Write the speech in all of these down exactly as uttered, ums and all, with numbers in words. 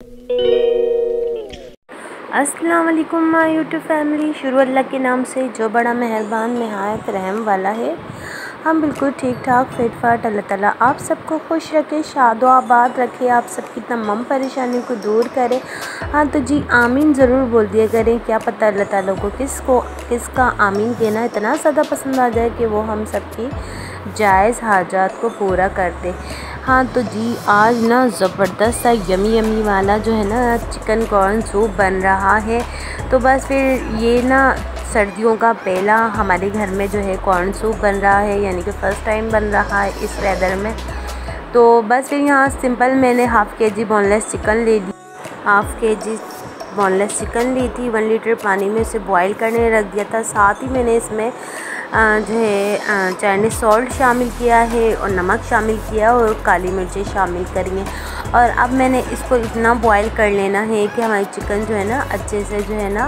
अस्सलाम वालेकुम my YouTube family. शुरू अल्लाह के नाम से जो बड़ा मेहरबान नहायत रहम वाला है। हम बिल्कुल ठीक ठाक फिट फाट। अल्लाह ताला आप सबको खुश रखे, शादो आबाद रखे, आप सबकी तमाम परेशानियों को दूर करे। हाँ तो जी आमीन ज़रूर बोल दिया करें। क्या पता अल्लाह ताला को किसको किसका आमीन कहना इतना ज़्यादा पसंद आ जाए कि वो हम सबकी जायज़ हाजात को पूरा कर दे। हाँ तो जी आज ना ज़बरदस्त सा यमी यमी वाला जो है ना चिकन कॉर्न सूप बन रहा है। तो बस फिर ये ना सर्दियों का पहला हमारे घर में जो है कॉर्न सूप बन रहा है, यानी कि फ़र्स्ट टाइम बन रहा है इस वेदर में। तो बस फिर यहाँ सिंपल मैंने हाफ़ के जी बोनलेस चिकन ले ली हाफ़ के जी बोनलेस चिकन ली थी। वन लीटर पानी में उसे बॉईल करने रख दिया था। साथ ही मैंने इसमें जो है चाइनीज़ सॉल्ट शामिल किया है और नमक शामिल किया और काली मिर्चें शामिल करी हैं। और अब मैंने इसको इतना बॉईल कर लेना है कि हमारी चिकन जो है ना अच्छे से जो है ना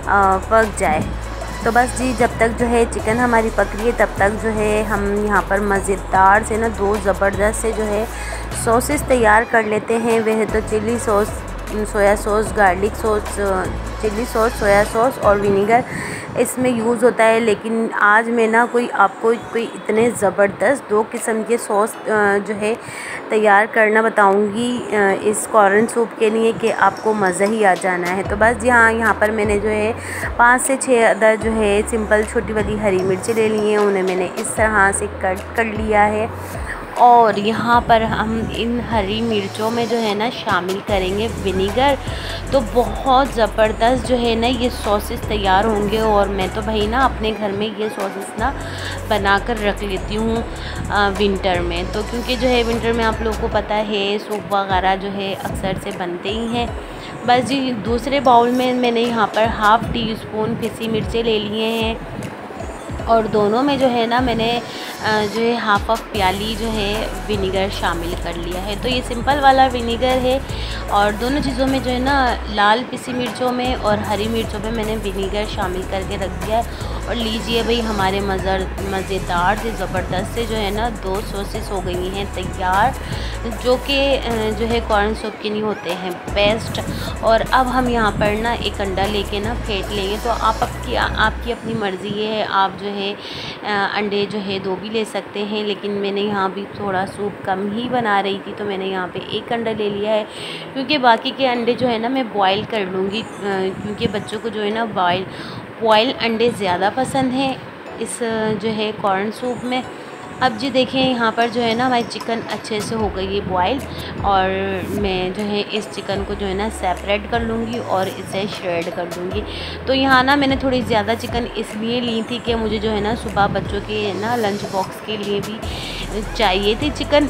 पक जाए। तो बस जी जब तक जो है चिकन हमारी पक रही है तब तक जो है हम यहाँ पर मज़ेदार से ना दो ज़बरदस्त से जो है सॉसेस तैयार कर लेते हैं। वह तो chilli sauce, soya sauce, garlic sauce, chilli sauce, soya sauce और विनीगर इसमें यूज़ होता है। लेकिन आज मैं ना कोई आपको कोई इतने ज़बरदस्त दो किस्म के सॉस जो है तैयार करना बताऊंगी इस कॉर्न सूप के लिए कि आपको मज़ा ही आ जाना है। तो बस यहाँ यहाँ पर मैंने जो है पाँच से छः अदर जो है सिंपल छोटी वाली हरी मिर्ची ले ली हैं, उन्हें मैंने इस तरह से कट कर लिया है। और यहाँ पर हम इन हरी मिर्चों में जो है ना शामिल करेंगे विनीगर। तो बहुत ज़बरदस्त जो है ना ये सॉसेस तैयार होंगे। और मैं तो भाई ना अपने घर में ये सॉसेस ना बना कर रख लेती हूँ विंटर में। तो क्योंकि जो है विंटर में आप लोगों को पता है सूप वगैरह जो है अक्सर से बनते ही हैं। बस जी दूसरे बाउल में मैंने यहाँ पर हाफ़ टी स्पून पिसी मिर्चें ले लिए हैं और दोनों में जो है ना मैंने जो है हाफ़ ऑफ प्याली जो है विनीगर शामिल कर लिया है। तो ये सिंपल वाला विनीगर है और दोनों चीज़ों में जो है ना लाल पिसी मिर्चों में और हरी मिर्चों में मैंने विनीगर शामिल करके रख दिया है। और लीजिए भाई हमारे मज़र मज़ेदार से ज़बरदस्त से जो है ना दो सॉसेस हो गई हैं तैयार, जो कि जो है कॉर्न सूप के लिए होते हैं बेस्ट। और अब हम यहाँ पर ना एक अंडा लेके ना फेंट लेंगे। तो आप आपकी आपकी अपनी मर्ज़ी ये है, आप जो है अंडे जो है दो भी ले सकते हैं। लेकिन मैंने यहाँ भी थोड़ा सूप कम ही बना रही थी तो मैंने यहाँ पे एक अंडा ले लिया है, क्योंकि बाकी के अंडे जो है ना मैं बॉईल कर लूँगी, क्योंकि बच्चों को जो है ना बॉईल बॉयल अंडे ज़्यादा पसंद हैं इस जो है कॉर्न सूप में। अब जी देखें यहाँ पर जो है ना हमारी चिकन अच्छे से हो गई है बॉयल और मैं जो है इस चिकन को जो है ना सेपरेट कर लूँगी और इसे श्रेड कर दूँगी। तो यहाँ ना मैंने थोड़ी ज़्यादा चिकन इसलिए ली थी कि मुझे जो है ना सुबह बच्चों के ना लंच बॉक्स के लिए भी चाहिए थी चिकन।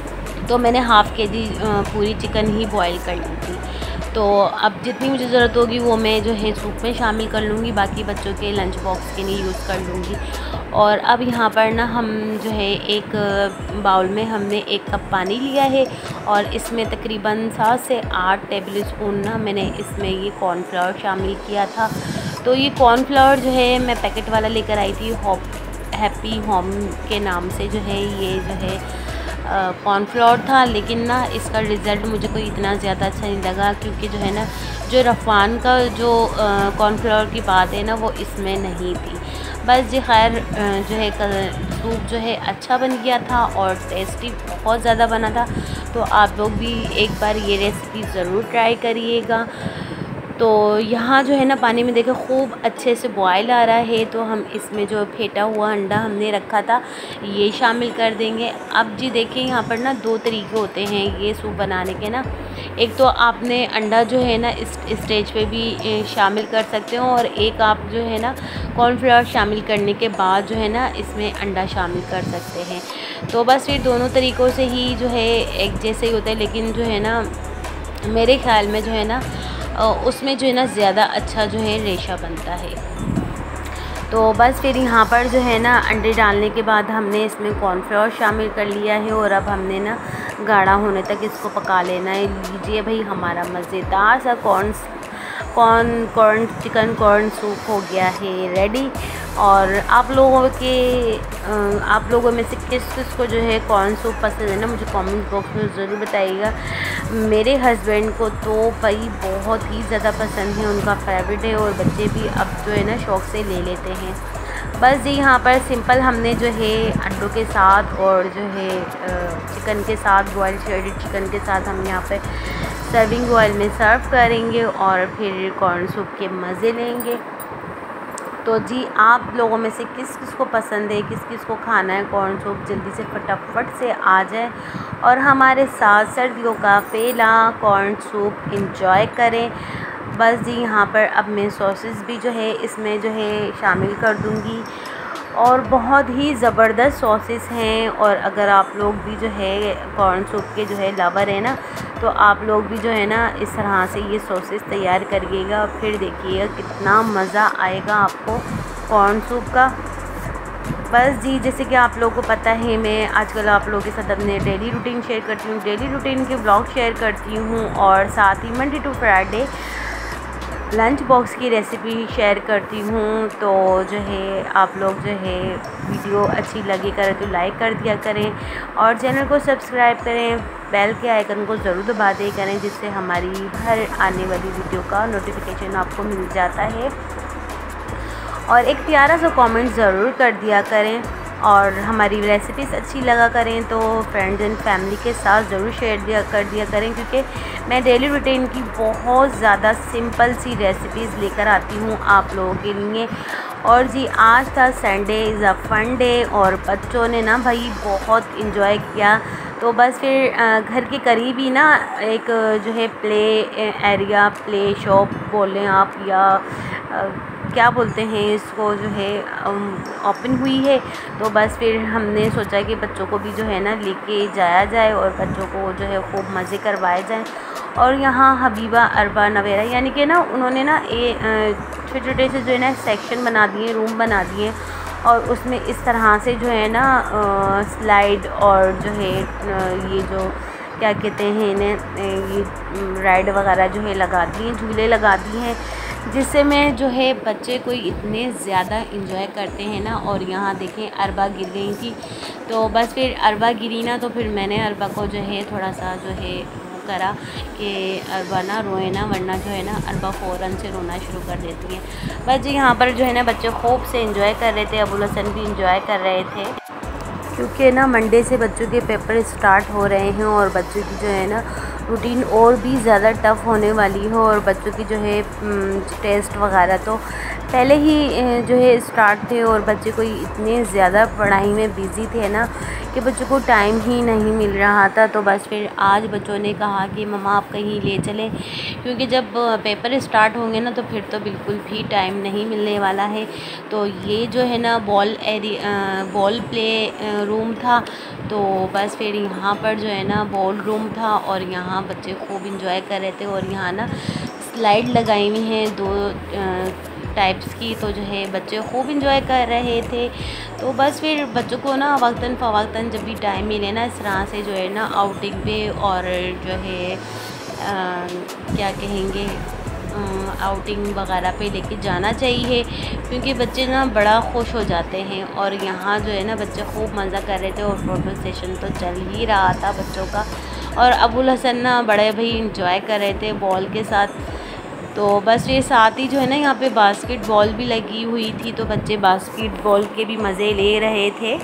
तो मैंने हाफ़ के जी पूरी चिकन ही बॉयल कर ली थी। तो अब जितनी मुझे ज़रूरत होगी वो मैं जो है सूप में शामिल कर लूँगी, बाकी बच्चों के लंच बॉक्स के लिए यूज़ कर लूँगी। और अब यहाँ पर ना हम जो है एक बाउल में हमने एक कप पानी लिया है और इसमें तकरीबन सात से आठ टेबल स्पून ना मैंने इसमें ये कॉर्नफ्लावर शामिल किया था। तो ये कॉर्नफ्लावर जो है मैं पैकेट वाला लेकर आई थी, हॉप हैप्पी होम के नाम से जो है ये जो है कॉर्नफ्लोर था। लेकिन ना इसका रिज़ल्ट मुझे कोई इतना ज़्यादा अच्छा नहीं लगा, क्योंकि जो है ना जो रफ़ान का जो कॉर्नफ्लोर की बात है ना वो इसमें नहीं थी। बस जी खैर जो है सूप जो है अच्छा बन गया था और टेस्टी बहुत ज़्यादा बना था। तो आप लोग भी एक बार ये रेसिपी ज़रूर ट्राई करिएगा। तो यहाँ जो है ना पानी में देखें खूब अच्छे से बॉयल आ रहा है। तो हम इसमें जो फेंटा हुआ अंडा हमने रखा था ये शामिल कर देंगे। अब जी देखिए यहाँ पर ना दो तरीके होते हैं ये सूप बनाने के ना। एक तो आपने अंडा जो है ना इस स्टेज पे भी शामिल कर सकते हो और एक आप जो है ना कॉर्नफ्लावर शामिल करने के बाद जो है ना इसमें अंडा शामिल कर सकते हैं। तो बस फिर दोनों तरीक़ों से ही जो है एक जैसे ही होता है, लेकिन जो है ना मेरे ख़्याल में जो है ना उसमें जो है ना ज़्यादा अच्छा जो है रेशा बनता है। तो बस फिर यहाँ पर जो है ना अंडे डालने के बाद हमने इसमें कॉर्नफ्लोर शामिल कर लिया है और अब हमने ना गाढ़ा होने तक इसको पका लेना है। लीजिए भाई हमारा मज़ेदार सा corn corn corn chicken corn soup हो गया है रेडी। और आप लोगों के आप लोगों में से किस किस को जो है कॉर्न सूप पसंद है ना मुझे कमेंट बॉक्स में ज़रूर बताइएगा। मेरे हस्बैंड को तो भाई बहुत ही ज़्यादा पसंद है, उनका फेवरेट है और बच्चे भी अब जो है ना शौक़ से ले लेते हैं। बस जी यहाँ पर सिंपल हमने जो है अंडों के साथ और जो है चिकन के साथ, बॉयल श्रेडेड चिकन के साथ हम यहाँ पे सर्विंग ऑयल में सर्व करेंगे और फिर कॉर्न सूप के मज़े लेंगे। तो जी आप लोगों में से किस किस को पसंद है, किस किस को खाना है कॉर्न सूप, जल्दी से फटाफट से आ जाए और हमारे साथ सर्दियों का पहला कॉर्न सूप एंजॉय करें। बस जी यहाँ पर अब मैं सॉसेस भी जो है इसमें जो है शामिल कर दूँगी और बहुत ही ज़बरदस्त सॉसेस हैं। और अगर आप लोग भी जो है कॉर्न सूप के जो है लवर है ना, तो आप लोग भी जो है ना इस तरह से ये सॉसेस तैयार करिएगा, फिर देखिएगा कितना मज़ा आएगा आपको कॉर्न सूप का। बस जी जैसे कि आप लोगों को पता है मैं आजकल आप लोगों के साथ अपने डेली रूटीन शेयर करती हूँ, डेली रूटीन के ब्लॉग शेयर करती हूँ और साथ ही Monday to Friday lunch box की रेसिपी शेयर करती हूँ। तो जो है आप लोग जो है वीडियो अच्छी लगी करें तो लाइक कर दिया करें और चैनल को सब्सक्राइब करें, बेल के आइकन को ज़रूर दबा दिया करें जिससे हमारी हर आने वाली वीडियो का नोटिफिकेशन आपको मिल जाता है। और एक प्यारा सा कमेंट ज़रूर कर दिया करें और हमारी रेसिपीज़ अच्छी लगा करें तो फ्रेंड्स एंड फैमिली के साथ ज़रूर शेयर दिया कर दिया करें, क्योंकि मैं डेली रूटीन की बहुत ज़्यादा सिंपल सी रेसिपीज़ लेकर आती हूँ आप लोगों के लिए। और जी आज था Sunday is a fun day और बच्चों ने ना भाई बहुत इन्जॉय किया। तो बस फिर घर के करीब ही ना एक जो है प्ले एरिया, प्ले शॉप बोलें आप या क्या बोलते हैं इसको, जो है ओपन हुई है। तो बस फिर हमने सोचा कि बच्चों को भी जो है ना लेके जाया जाए और बच्चों को जो है खूब मज़े करवाए जाएं। और यहाँ हबीबा, अरबा, नवेरा यानी कि ना उन्होंने ना ए छोटे छोटे से जो है ना सेक्शन बना दिए, रूम बना दिए और उसमें इस तरह से जो है ना स्लाइड और जो है ये जो क्या कहते हैं इन्हें, ये राइड वगैरह जो है लगा दिए, झूले लगा दिए हैं, जिससे में जो है बच्चे कोई इतने ज़्यादा इंजॉय करते हैं ना। और यहाँ देखें अरबा गिर गई थी, तो बस फिर अरबा गिरी ना तो फिर मैंने अरबा को जो है थोड़ा सा जो है करा कि अरबा ना रोए ना, वरना जो है ना अरबा फ़ौरन से रोना शुरू कर देती है। बस जी यहाँ पर जो है ना बच्चे खूब से इंजॉय कर रहे थे, अबुल हसन भी इंजॉय कर रहे थे, क्योंकि ना मंडे से बच्चों के पेपर स्टार्ट हो रहे हैं और बच्चों की जो है ना रूटीन और भी ज़्यादा टफ़ होने वाली है। और बच्चों की जो है टेस्ट वगैरह तो पहले ही जो है स्टार्ट थे और बच्चे कोई इतने ज़्यादा पढ़ाई में बिज़ी थे ना कि बच्चों को टाइम ही नहीं मिल रहा था। तो बस फिर आज बच्चों ने कहा कि मम्मा आप कहीं ले चलें, क्योंकि जब पेपर स्टार्ट होंगे ना तो फिर तो बिल्कुल भी टाइम नहीं मिलने वाला है। तो ये जो है ना ball area, ball play room था, तो बस फिर यहाँ पर जो है ना बॉल रूम था और यहाँ बच्चे खूब इंजॉय कर रहे थे। और यहाँ ना स्लाइड लगाई हुई हैं दो टाइप्स की, तो जो है बच्चे खूब इंजॉय कर रहे थे। तो बस फिर बच्चों को ना वक्तन फ़वक्तन जब भी टाइम मिले ना इस तरह से जो है ना आउटिंग पे और जो है आ, क्या कहेंगे आउटिंग वगैरह पे लेके जाना चाहिए, क्योंकि बच्चे ना बड़ा खुश हो जाते हैं। और यहाँ जो है ना बच्चे खूब मज़ा कर रहे थे और फ़ोटो सेशन तो चल ही रहा था बच्चों का। और अबुल हसन ना बड़े भाई इंजॉय कर रहे थे बॉल के साथ। तो बस ये साथ ही जो है ना यहाँ पे बास्केटबॉल भी लगी हुई थी, तो बच्चे बास्केटबॉल के भी मज़े ले रहे थे।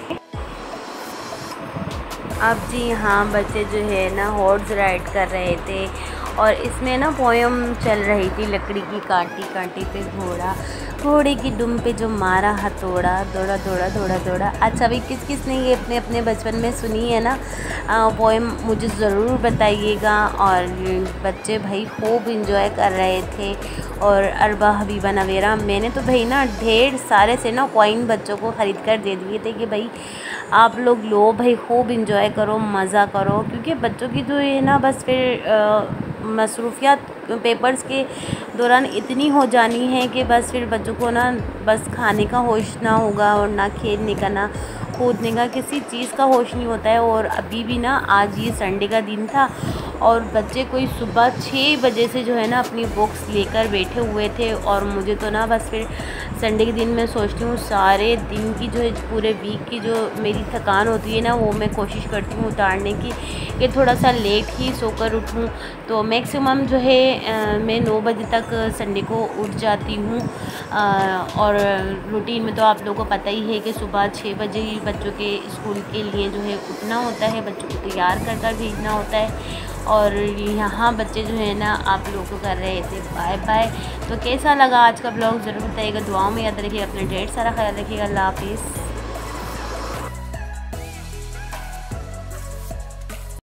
अब जी यहाँ बच्चे जो है ना हॉर्स राइड कर रहे थे और इसमें ना पोयम चल रही थी, लकड़ी की कांटी कांटी पे घोड़ा, घोड़े की दुम पे जो मारा हथौड़ा, दौड़ा दौड़ा दौड़ा दौड़ा। अच्छा भाई किस किस ने ये अपने अपने बचपन में सुनी है ना पोएम, मुझे ज़रूर बताइएगा। और बच्चे भाई खूब इंजॉय कर रहे थे। और अरबा, हबीबा, नवेरा, मैंने तो भाई ना ढेर सारे से ना कॉइन बच्चों को ख़रीद कर दे दिए थे कि भाई आप लोग लो भाई, खूब इंजॉय करो, मज़ा करो, क्योंकि बच्चों की जो है ना बस फिर मसरूफियात पेपर्स के दौरान इतनी हो जानी है कि बस फिर बच्चों को ना बस खाने का होश ना होगा और ना खेलने का, ना कूदने का, किसी चीज़ का होश नहीं होता है। और अभी भी ना आज ये संडे का दिन था और बच्चे कोई सुबह छः बजे से जो है ना अपनी बुक्स लेकर बैठे हुए थे। और मुझे तो ना बस फिर संडे के दिन मैं सोचती हूँ सारे दिन की जो है पूरे वीक की जो मेरी थकान होती है ना वो मैं कोशिश करती हूँ उतारने की, कि थोड़ा सा लेट ही सोकर उठूँ। तो मैक्सिमम जो है आ, मैं नौ बजे तक संडे को उठ जाती हूँ। और रूटीन में तो आप लोगों को पता ही है कि सुबह छः बजे ही बच्चों के स्कूल के लिए जो है उठना होता है, बच्चों को तैयार कर कर भेजना होता है। और यहाँ बच्चे जो है ना आप लोगों को कर रहे थे बाय बाय। तो कैसा लगा आज का ब्लॉग ज़रूर बताइएगा, दुआओं में याद रखिएगा, अपना ढेर सारा ख्याल रखिएगा। अल्लाह हाफिज़।